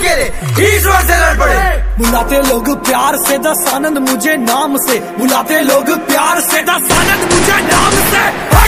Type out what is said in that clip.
अकेले ईश्वर से लड़ पड़े। बुलाते लोग प्यार से दस आनंद मुझे नाम से, बुलाते लोग प्यार से दस आनंद मुझे नाम से।